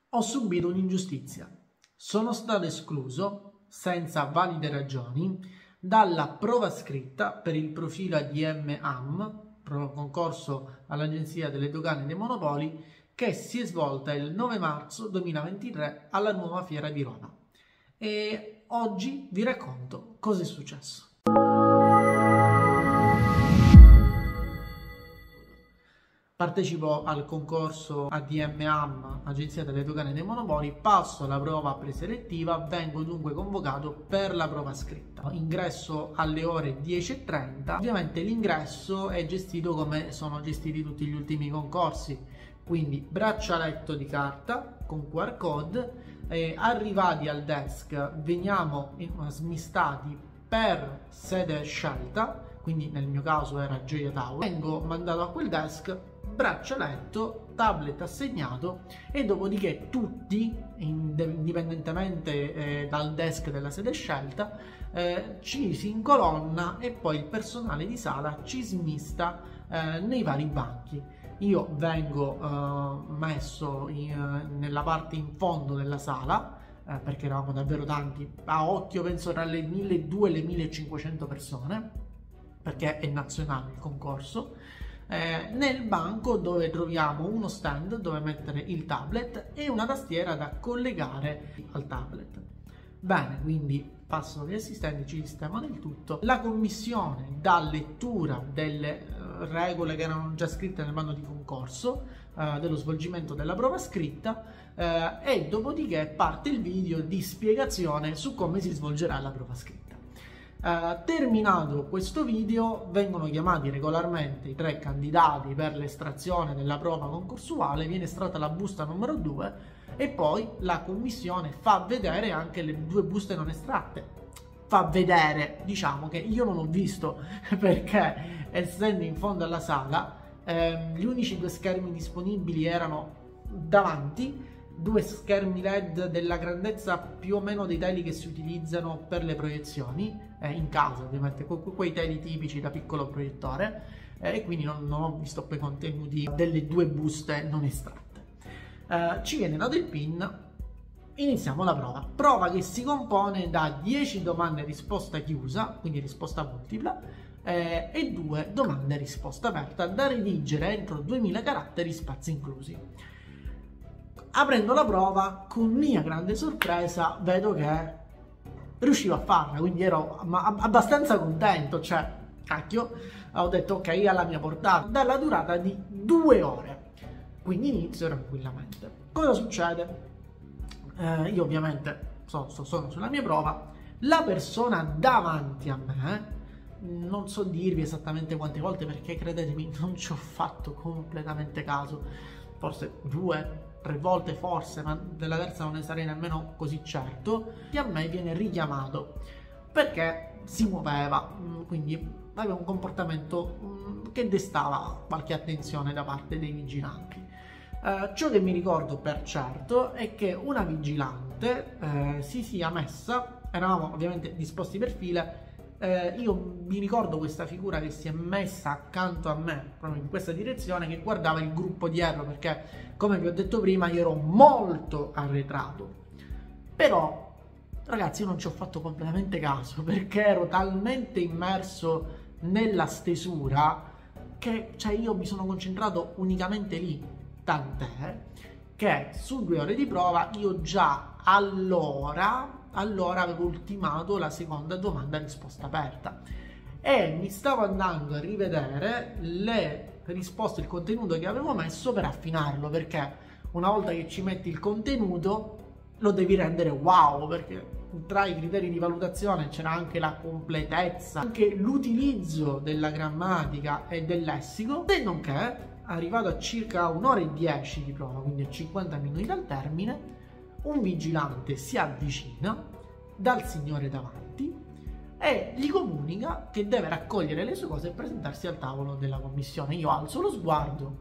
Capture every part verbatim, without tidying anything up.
Ho subito un'ingiustizia. Sono stato escluso, senza valide ragioni, dalla prova scritta per il profilo A D M A M, concorso all'Agenzia delle Dogane e dei Monopoli, che si è svolta il nove marzo duemilaventitré alla Nuova Fiera di Roma. E oggi vi racconto cosa è successo. Partecipo al concorso A D M A M, Agenzia delle Dogane e dei Monopoli, passo la prova preselettiva, vengo dunque convocato per la prova scritta. Ingresso alle ore dieci e trenta. Ovviamente l'ingresso è gestito come sono gestiti tutti gli ultimi concorsi, quindi braccialetto di carta con Q R code, eh, arrivati al desk veniamo smistati per sede scelta, quindi nel mio caso era Gioia Tower, vengo mandato a quel desk, braccialetto, tablet assegnato e dopodiché tutti, indipendentemente eh, dal desk della sede scelta, eh, ci si incolonna e poi il personale di sala ci smista eh, nei vari banchi. Io vengo eh, messo in, nella parte in fondo della sala, eh, perché eravamo davvero tanti, a occhio penso tra le milleduecento e le millecinquecento persone, perché è nazionale il concorso, eh, nel banco dove troviamo uno stand dove mettere il tablet e una tastiera da collegare al tablet. Bene, quindi passano gli assistenti, ci sistemano il tutto. La commissione dà lettura delle uh, regole che erano già scritte nel bando di concorso, uh, dello svolgimento della prova scritta, uh, e dopodiché parte il video di spiegazione su come si svolgerà la prova scritta. Uh, terminato questo video vengono chiamati regolarmente i tre candidati per l'estrazione della prova concorsuale, viene estratta la busta numero due e poi la commissione fa vedere anche le due buste non estratte. Fa vedere, diciamo che io non ho visto perché essendo in fondo alla sala ehm, gli unici due schermi disponibili erano davanti, due schermi L E D della grandezza più o meno dei teli che si utilizzano per le proiezioni eh, in casa, ovviamente que quei teli tipici da piccolo proiettore, eh, e quindi non, non ho visto quei contenuti delle due buste non estratte. Eh, ci viene dato il pin, iniziamo la prova. Prova che si compone da dieci domande risposta chiusa, quindi risposta multipla, eh, e due domande risposta aperta da redigere entro duemila caratteri, spazi inclusi. Aprendo la prova, con mia grande sorpresa, vedo che riuscivo a farla, quindi ero abbastanza contento, cioè, cacchio, ho detto ok, alla mia portata, dalla durata di due ore, quindi inizio tranquillamente. Cosa succede? Eh, io ovviamente so, so, sono sulla mia prova, la persona davanti a me, non so dirvi esattamente quante volte perché credetemi non ci ho fatto completamente caso, forse due, tre volte forse, ma della terza non ne sarei nemmeno così certo, che a me viene richiamato perché si muoveva, quindi aveva un comportamento che destava qualche attenzione da parte dei vigilanti. Eh, ciò che mi ricordo per certo è che una vigilante eh, si sia messa, eravamo ovviamente disposti per file, eh, io mi ricordo questa figura che si è messa accanto a me, proprio in questa direzione, che guardava il gruppo dietro, perché come vi ho detto prima io ero molto arretrato. Però ragazzi io non ci ho fatto completamente caso, perché ero talmente immerso nella stesura che cioè, io mi sono concentrato unicamente lì, tant'è che su due ore di prova io già allora allora avevo ultimato la seconda domanda a risposta aperta e mi stavo andando a rivedere le risposte, il contenuto che avevo messo per affinarlo, perché una volta che ci metti il contenuto lo devi rendere wow, perché tra i criteri di valutazione c'era anche la completezza, anche l'utilizzo della grammatica e del lessico, e nonché arrivato a circa un'ora e dieci di prova, quindi a cinquanta minuti dal termine, un vigilante si avvicina dal signore davanti e gli comunica che deve raccogliere le sue cose e presentarsi al tavolo della commissione. Io alzo lo sguardo,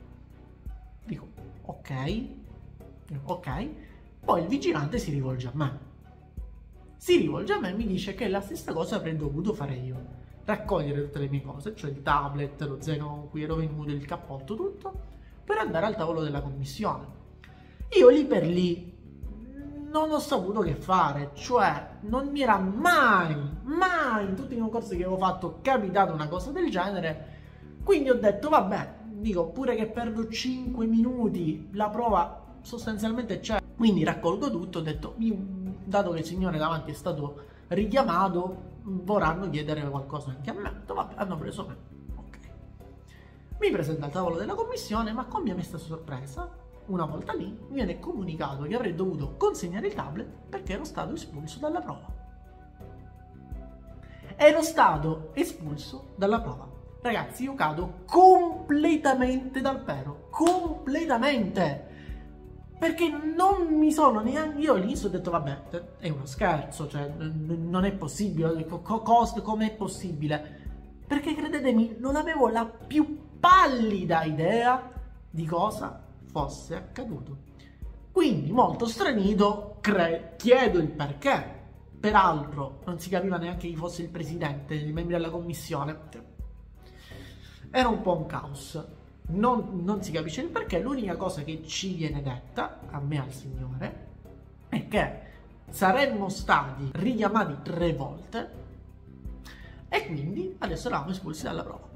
dico ok, ok, poi il vigilante si rivolge a me. Si rivolge a me e mi dice che la stessa cosa avrei dovuto fare io, raccogliere tutte le mie cose, cioè il tablet, lo zaino con cui ero venuto, il cappotto, tutto, per andare al tavolo della commissione. Io lì per lì non ho saputo che fare, cioè non mi era mai, mai in tutti i concorsi che avevo fatto capitata una cosa del genere, quindi ho detto vabbè, dico pure che perdo cinque minuti, la prova sostanzialmente c'è, quindi raccolgo tutto, ho detto, dato che il signore davanti è stato richiamato, vorranno chiedere qualcosa anche a me, ho detto, vabbè, hanno preso me, ok. Mi presento al tavolo della commissione, ma con mia mesta sorpresa, una volta lì, mi viene comunicato che avrei dovuto consegnare il tablet perché ero stato espulso dalla prova. Ero stato espulso dalla prova. Ragazzi, io cado completamente dal pero. Completamente. Perché non mi sono neanche... Io all'inizio ho detto, vabbè, è uno scherzo, cioè, non è possibile. Come è possibile? Perché, credetemi, non avevo la più pallida idea di cosa fosse accaduto. Quindi, molto stranito, chiedo il perché. Peraltro, non si capiva neanche chi fosse il presidente, i membri della commissione. Era un po' un caos. Non, non si capisce il perché. L'unica cosa che ci viene detta, a me e al signore, è che saremmo stati richiamati tre volte e quindi adesso eravamo espulsi dalla prova.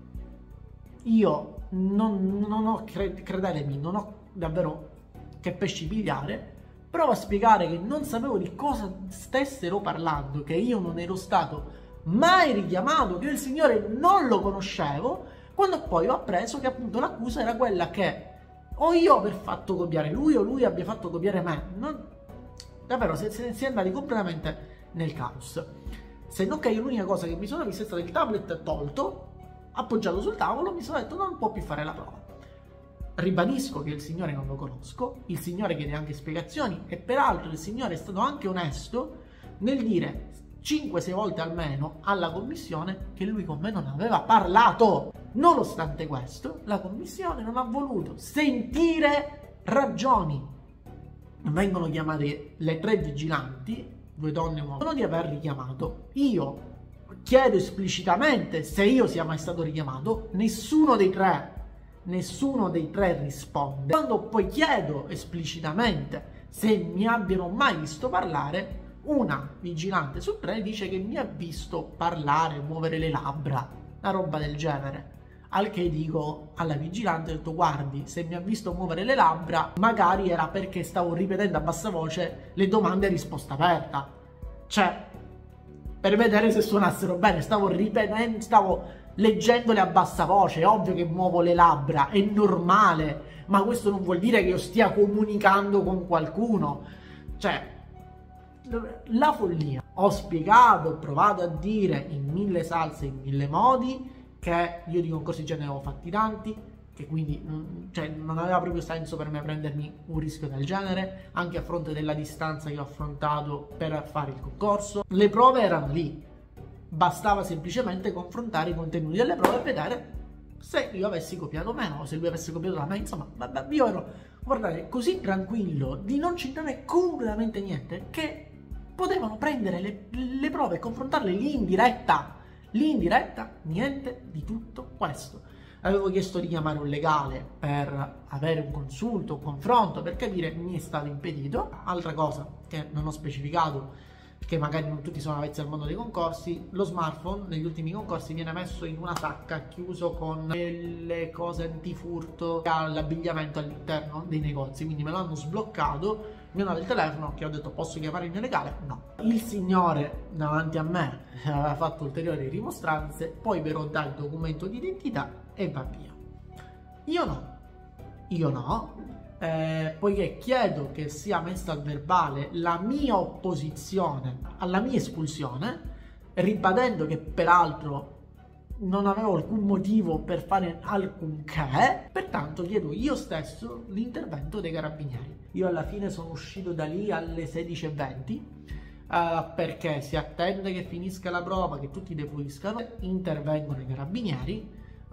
Io non, non ho, credetemi, non ho davvero che pesci pigliare, provo a spiegare che non sapevo di cosa stessero parlando, che io non ero stato mai richiamato, che il signore non lo conoscevo, quando poi ho appreso che appunto l'accusa era quella che o io aver fatto copiare lui o lui abbia fatto copiare me. Non... davvero si, si è andati completamente nel caos, se non che io l'unica cosa che mi sono visto è stato il tablet tolto, appoggiato sul tavolo, mi sono detto non può più fare la prova. Ribadisco che il signore non lo conosco, il signore chiede anche spiegazioni e peraltro il signore è stato anche onesto nel dire cinque sei volte almeno alla commissione che lui con me non aveva parlato. Nonostante questo, la commissione non ha voluto sentire ragioni. Vengono chiamate le tre vigilanti, due donne e un uomo, di aver richiamato. Io chiedo esplicitamente se io sia mai stato richiamato, nessuno dei tre Nessuno dei tre risponde. Quando poi chiedo esplicitamente se mi abbiano mai visto parlare, una vigilante su tre dice che mi ha visto parlare, muovere le labbra, una roba del genere. Al che dico alla vigilante, ho detto guardi, se mi ha visto muovere le labbra magari era perché stavo ripetendo a bassa voce le domande a risposta aperta. Cioè, per vedere se suonassero bene, stavo ripetendo, stavo... leggendole a bassa voce. È ovvio che muovo le labbra, è normale, ma questo non vuol dire che io stia comunicando con qualcuno. Cioè, la follia. Ho spiegato, ho provato a dire in mille salse, in mille modi, che io di concorsi già ne avevo fatti tanti, che quindi cioè, non aveva proprio senso per me prendermi un rischio del genere, anche a fronte della distanza che ho affrontato per fare il concorso. Le prove erano lì. Bastava semplicemente confrontare i contenuti delle prove e vedere se io avessi copiato meno o se lui avesse copiato da me. Insomma, io ero, guardate, così tranquillo di non c'entrare completamente niente che potevano prendere le, le prove e confrontarle lì in diretta. Lì in diretta, niente di tutto questo. Avevo chiesto di chiamare un legale per avere un consulto, un confronto, per capire, mi è stato impedito. Altra cosa che non ho specificato, che magari non tutti sono avvezzi al mondo dei concorsi, lo smartphone negli ultimi concorsi viene messo in una sacca chiuso con le cose antifurto che ha l'abbigliamento all'interno dei negozi, quindi me l'hanno sbloccato, mi hanno dato il telefono che ho detto posso chiamare il mio legale? No. Il signore davanti a me aveva fatto ulteriori rimostranze, poi però dà il documento di identità e va via. Io no, io no. Eh, poiché chiedo che sia messa al verbale la mia opposizione alla mia espulsione, ribadendo che peraltro non avevo alcun motivo per fare alcunché, pertanto chiedo io stesso l'intervento dei carabinieri. Io alla fine sono uscito da lì alle sedici e venti eh, perché si attende che finisca la prova, che tutti defluiscano, intervengono i carabinieri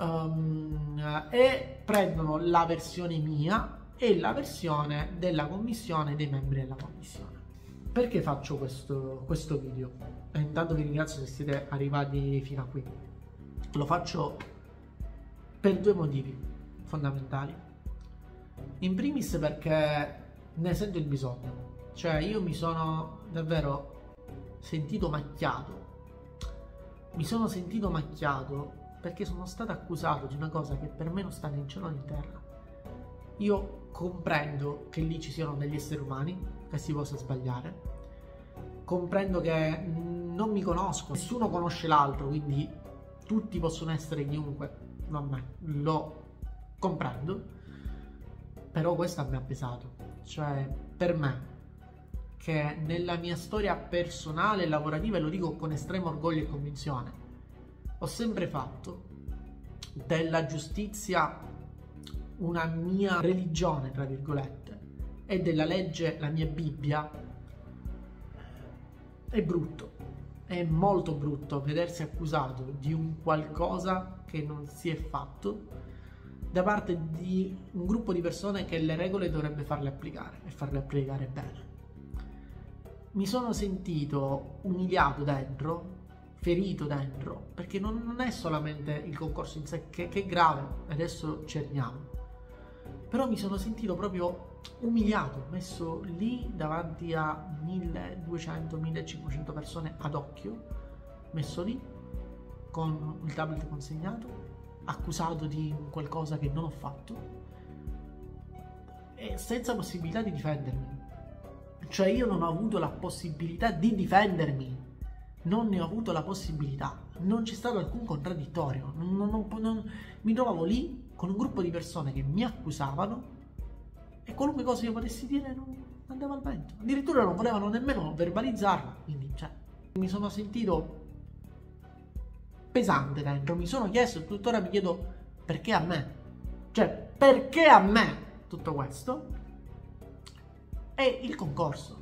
um, e prendono la versione mia e la versione della commissione, dei membri della commissione. Perché faccio questo, questo video? E intanto vi ringrazio se siete arrivati fino a qui. Lo faccio per due motivi fondamentali. In primis perché ne sento il bisogno. Cioè, io mi sono davvero sentito macchiato. Mi sono sentito macchiato perché sono stato accusato di una cosa che per me non sta né in cielo né in terra. Io comprendo che lì ci siano degli esseri umani, che si possa sbagliare. Comprendo che non mi conosco, nessuno conosce l'altro, quindi tutti possono essere chiunque. Vabbè, lo comprendo. Però questo a me ha pesato. Cioè, per me, che nella mia storia personale e lavorativa, e lo dico con estremo orgoglio e convinzione, ho sempre fatto della giustizia una mia religione, tra virgolette, e della legge la mia Bibbia. È brutto, è molto brutto vedersi accusato di un qualcosa che non si è fatto da parte di un gruppo di persone che le regole dovrebbe farle applicare e farle applicare bene. Mi sono sentito umiliato dentro, ferito dentro, perché non, non è solamente il concorso in sé che, che è grave, adesso ci arriviamo, però mi sono sentito proprio umiliato, messo lì davanti a milleduecento millecinquecento persone ad occhio, messo lì con il tablet consegnato, accusato di qualcosa che non ho fatto e senza possibilità di difendermi. Cioè, io non ho avuto la possibilità di difendermi, non ne ho avuto la possibilità, non c'è stato alcun contraddittorio, non, non, non, non, mi trovavo lì con un gruppo di persone che mi accusavano e qualunque cosa io potessi dire non andava al vento, addirittura non volevano nemmeno verbalizzarla, quindi cioè, mi sono sentito pesante dentro, mi sono chiesto e tuttora mi chiedo perché a me, cioè perché a me tutto questo. E il concorso,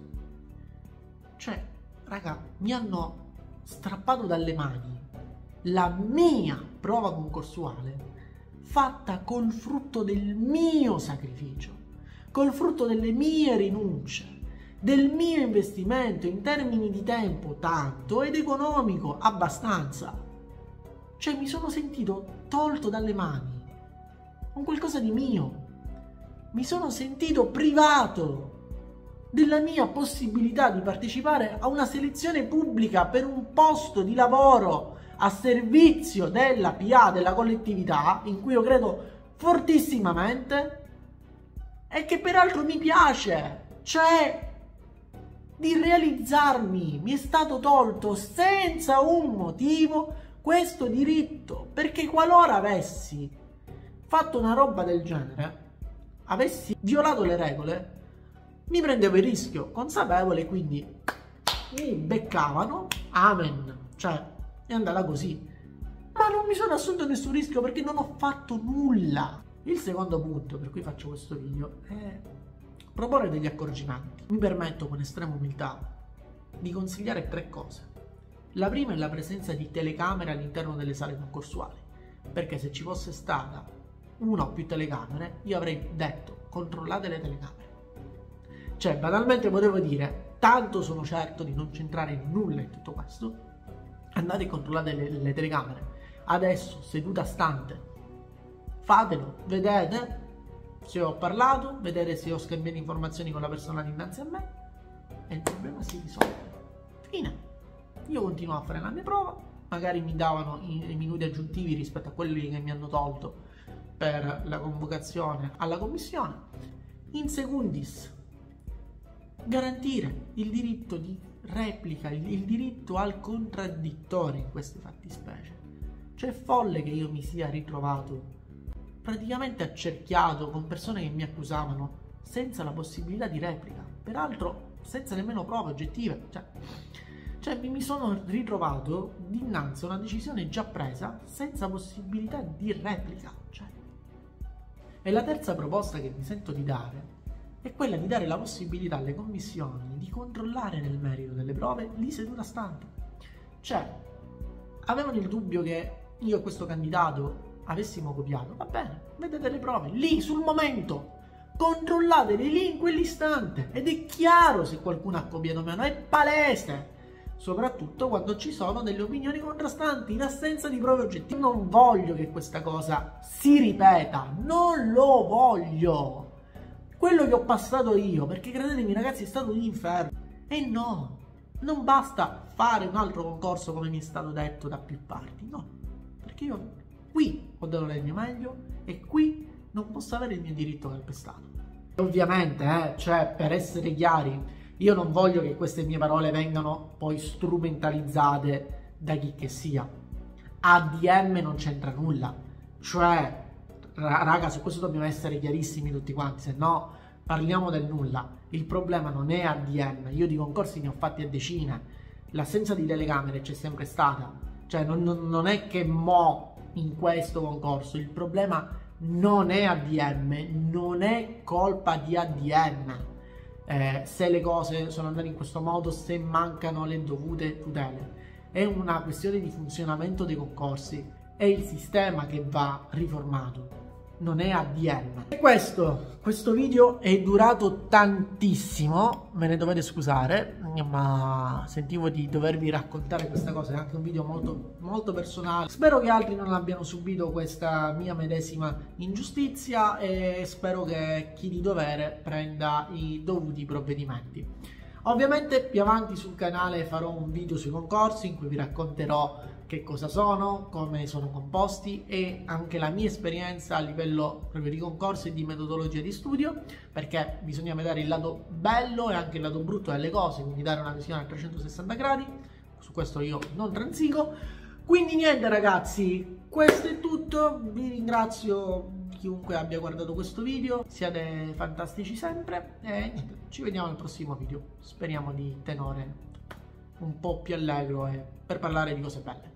cioè raga, mi hanno strappato dalle mani la mia prova concorsuale fatta col frutto del mio sacrificio, col frutto delle mie rinunce, del mio investimento in termini di tempo tanto ed economico abbastanza. Cioè mi sono sentito tolto dalle mani un qualcosa di mio, mi sono sentito privato della mia possibilità di partecipare a una selezione pubblica per un posto di lavoro a servizio della P A, della collettività, in cui io credo fortissimamente e che peraltro mi piace, cioè di realizzarmi. Mi è stato tolto senza un motivo questo diritto, perché qualora avessi fatto una roba del genere, avessi violato le regole, mi prendevo il rischio, consapevole, quindi mi beccavano, amen, cioè è andata così. Ma non mi sono assunto nessun rischio perché non ho fatto nulla. Il secondo punto per cui faccio questo video è proporre degli accorgimenti. Mi permetto con estrema umiltà di consigliare tre cose. La prima è la presenza di telecamere all'interno delle sale concorsuali, perché se ci fosse stata una o più telecamere io avrei detto controllate le telecamere. Cioè, banalmente potevo dire, tanto sono certo di non c'entrare nulla in tutto questo, andate e controllate le, le telecamere. Adesso, seduta stante, fatelo, vedete se ho parlato, vedete se ho scambiato informazioni con la persona dinanzi a me e il problema si risolve. Fine. Io continuo a fare la mia prova, magari mi davano i, i minuti aggiuntivi rispetto a quelli che mi hanno tolto per la convocazione alla commissione. In secundis, garantire il diritto di replica, il, il diritto al contraddittorio in queste fattispecie. Cioè è folle che io mi sia ritrovato praticamente accerchiato con persone che mi accusavano senza la possibilità di replica, peraltro senza nemmeno prove oggettive. Cioè, cioè mi sono ritrovato dinanzi a una decisione già presa senza possibilità di replica. Cioè. E la terza proposta che mi sento di dare è quella di dare la possibilità alle commissioni di controllare nel merito delle prove lì seduta stante. Cioè, avevano il dubbio che io e questo candidato avessimo copiato, va bene, vedete le prove, lì sul momento, controllatele lì in quell'istante ed è chiaro se qualcuno ha copiato o meno, è palese, soprattutto quando ci sono delle opinioni contrastanti in assenza di prove oggettive. Non voglio che questa cosa si ripeta, non lo voglio. quello che ho passato io, perché credetemi ragazzi è stato un inferno. E no, non basta fare un altro concorso come mi è stato detto da più parti, no, perché io qui ho dato il mio meglio e qui non posso avere il mio diritto calpestato. Ovviamente, eh, cioè, per essere chiari, io non voglio che queste mie parole vengano poi strumentalizzate da chi che sia. A D M non c'entra nulla, cioè, raga, su questo dobbiamo essere chiarissimi tutti quanti, se no parliamo del nulla. Il problema non è A D M, io di concorsi ne ho fatti a decine, l'assenza di telecamere c'è sempre stata, cioè non, non, non è che mo in questo concorso, il problema non è A D M, non è colpa di A D M eh, se le cose sono andate in questo modo, se mancano le dovute tutele. È una questione di funzionamento dei concorsi, è il sistema che va riformato, non è A D M. E questo, questo video è durato tantissimo, me ne dovete scusare, ma sentivo di dovervi raccontare questa cosa, è anche un video molto, molto personale. Spero che altri non abbiano subito questa mia medesima ingiustizia e spero che chi di dovere prenda i dovuti provvedimenti. Ovviamente più avanti sul canale farò un video sui concorsi in cui vi racconterò che cosa sono, come sono composti e anche la mia esperienza a livello proprio di concorsi e di metodologia di studio, perché bisogna vedere il lato bello e anche il lato brutto delle cose, quindi dare una visione a trecentosessanta gradi, su questo io non transigo. Quindi niente ragazzi, questo è tutto, vi ringrazio chiunque abbia guardato questo video, siate fantastici sempre e niente, ci vediamo al prossimo video, speriamo di tenore un po' più allegro e per parlare di cose belle.